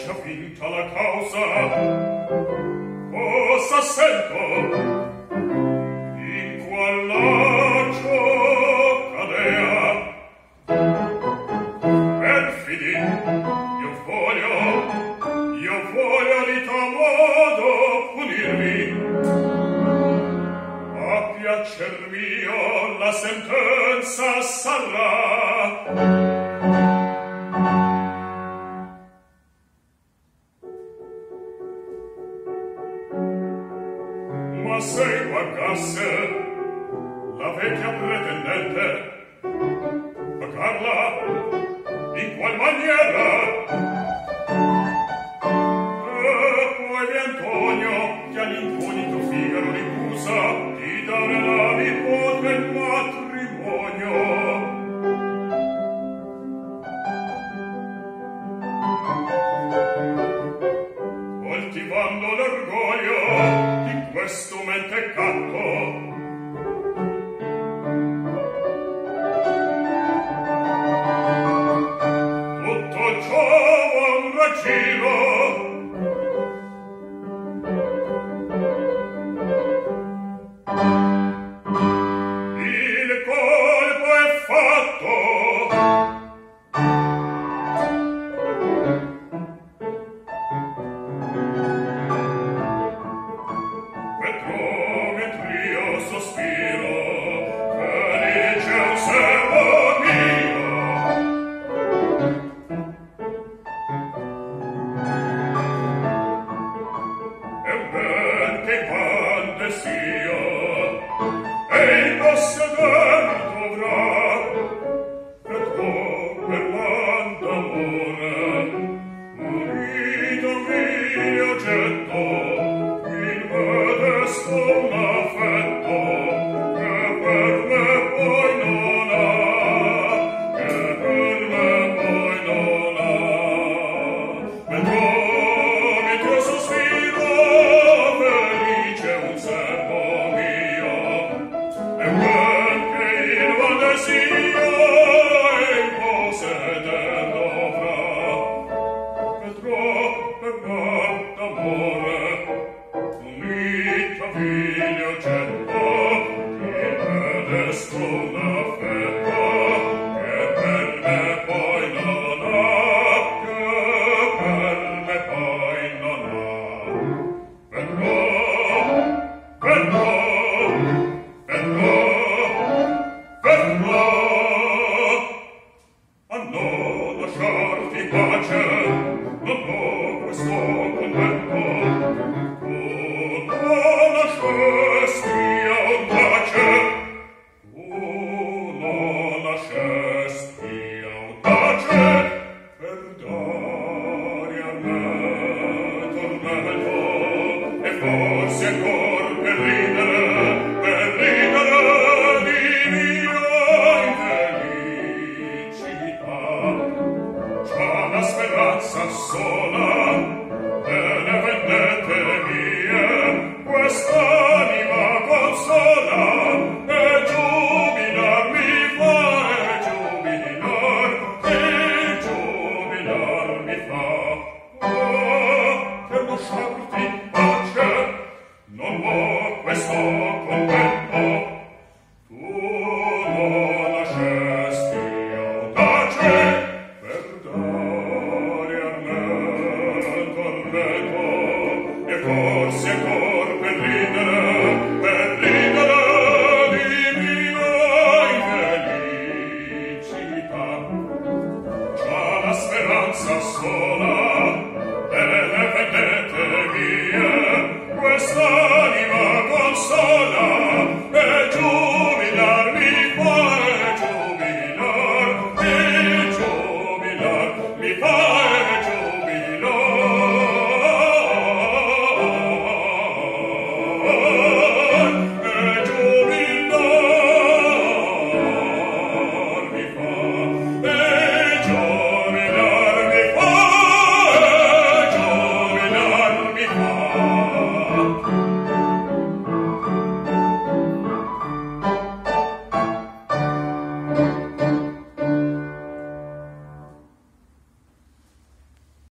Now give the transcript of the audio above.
già vinta la causa. Cosa sento? In qual laccio cadea? Perfidi, io voglio di tuo modo punirvi. A piacer mio la sentenza sarà. Ma se guardasse la vecchia pretendente, pagarla in qual maniera? E poi vi Antonio, che all'incognito Figaro ricusa di dare la nipote in matrimonio. Coltivando l'orgoglio di questo mentecatto, tutto ciò va un raggiro. Il colpo è fatto. Metrometrio sospiro, felice un servo mio. E ben che quante sia, e il posseder dovrà, Petro per l'andamore, unito mio getto, il modesto un affetto, che per me poi non ha, che per me poi non ha. Metrometrio sospiro, felice un servo mio, e ben che il vale sia, e il posseder dovrà, Petro per l'andamore, unito figlio getto, il modesto un affetto, che per me poi non ha, che per me poi non ha. Petro, Petro, Petro, Petro, a non lasciarti pace, non ho questo contento. Non lasciasti un tace, non lasciasti un tace.